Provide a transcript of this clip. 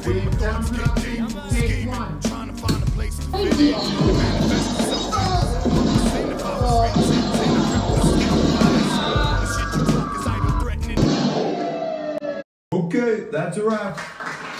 Wave down production, take one. Trying to find a place to fit in. Okay, that's a wrap.